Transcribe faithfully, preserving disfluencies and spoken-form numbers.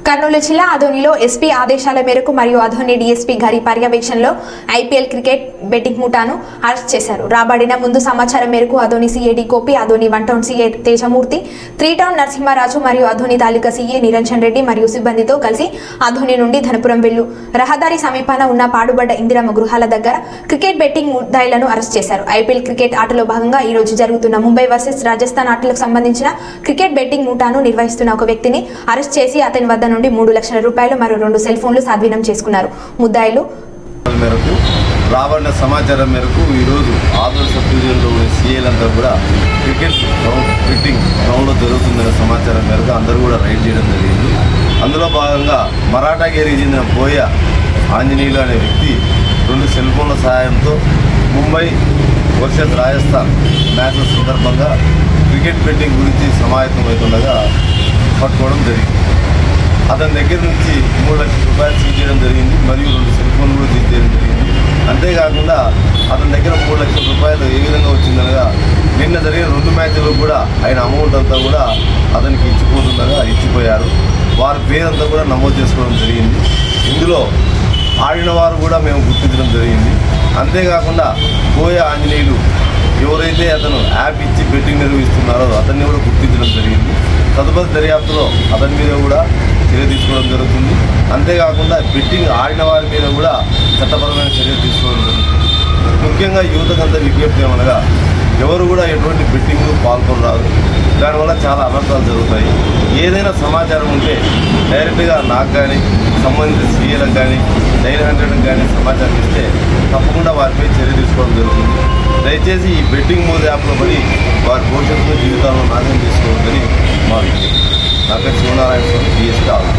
కర్నూలు జిల్లా ఆదోనిలో ఎస్పీ ఆదేశాల మేరకు మరియు ఆదోని డీఎస్పీ గారి పర్యవేక్షణలో ఐపీఎల్ క్రికెట్ బెట్టింగ్ ముఠాను అరెస్ట్ చేశారు. రాబడిన ముందు సమాచారం మేరకు ఆదోని సీఏ కోపి, Adoni one town CI Tejamurthy, three town Narasimharaju మరియు ఆదోని తాలూకా సీఏ నిరంజన్ రెడ్డి మరియు సిబ్బందితో కలిసి ఆదోని నుండి ధనపురం వెళ్ళు రహదారి సమీపాన ఉన్న పాడుబడ్డ ఇందిరమ్మ గృహాల దగ్గర క్రికెట్ బెట్టింగ్ ముద్దాయిలను అరెస్ట్ చేశారు. ఐపీఎల్ క్రికెట్ ఆటలో భాగంగా ఈ రోజు జరుగుతున్న ముంబై వర్సెస్ రాజస్థాన్ ఆటలకు సంబంధించిన క్రికెట్ బెట్టింగ్ ముఠాను నిర్వహిస్తున్న ఒక వ్యక్తిని అరెస్ట్ చేసి అతని వద్ద నుండి మూడు లక్షల రూపాయలు మరియు రెండు సెల్ ఫోన్లు స్వాధీనం చేసుకున్నారు. ముద్దాయిలు మేరకు రాబడిన సమాచారం మేరకు ఈరోజు ఆదోని సబ్ డివిజన్లో ఉన్న సీఏలంతా కూడా క్రికెట్ గ్రౌండ్ బెట్టింగ్ గ్రౌండ్లో జరుగుతుందనే సమాచారం మేరకు అందరూ కూడా రైడ్ చేయడం జరిగింది. అందులో భాగంగా మరాఠాగిరికి చెందిన బోయ ఆంజనేయులు అనే వ్యక్తి రెండు సెల్ ఫోన్ల సహాయంతో ముంబై వర్సెస్ రాజస్థాన్ మ్యాచ్ల సందర్భంగా క్రికెట్ బెట్టింగ్ గురించి సమాయత్తమవుతుండగా పట్టుకోవడం జరిగింది. అతని దగ్గర నుంచి మూడు లక్షల రూపాయలు సీజ్ చేయడం జరిగింది మరియు రెండు సెల్ ఫోన్లు కూడా సీజ్ చేయడం జరిగింది. అంతేకాకుండా అతని దగ్గర మూడు లక్షల రూపాయలు ఏ విధంగా వచ్చిందనగా నిన్న జరిగిన రెండు మ్యాచ్ల్లో కూడా ఆయన అమౌంట్ అంతా కూడా అతనికి ఇచ్చిపోతుండగా ఇచ్చిపోయారు. వారి పేరంతా కూడా నమోదు చేసుకోవడం జరిగింది. ఇందులో ఆడిన వారు కూడా మేము గుర్తించడం జరిగింది. అంతేకాకుండా బోయ ఆంజనేయులు ఎవరైతే అతను యాప్ ఇచ్చి బెట్టింగ్ నిర్వహిస్తున్నారో అతన్ని కూడా గుర్తించడం జరిగింది. తదుపరి దర్యాప్తులో అతని మీద కూడా చర్య తీసుకోవడం జరుగుతుంది. అంతేకాకుండా బెట్టింగ్ ఆడిన వారి మీద కూడా చట్టపరమైన చర్యలు తీసుకోవడం జరుగుతుంది. ముఖ్యంగా యువతకంతా విజ్ఞప్తి ఏమనగా ఎవరు కూడా ఎటువంటి బెట్టింగ్ పాల్గొనరాదు. దానివల్ల చాలా అనర్థాలు జరుగుతాయి. ఏదైనా సమాచారం ఉంటే డైరెక్ట్గా నాకు కానీ సంబంధిత సీఏలకు కానీ నైన్ హండ్రెడ్కి కానీ సమాచారం ఇస్తే తప్పకుండా వారిపై చర్య తీసుకోవడం జరుగుతుంది. దయచేసి ఈ బెట్టింగ్ మోడ్ యాప్లో పడి వారి భవిష్యత్తు జీవితాలను నాశనం చేసుకోవద్దని మా విజ్ఞప్తి. నా పేరు శివనారాయణ స్వామి, డిఎస్పీ ఆదోని.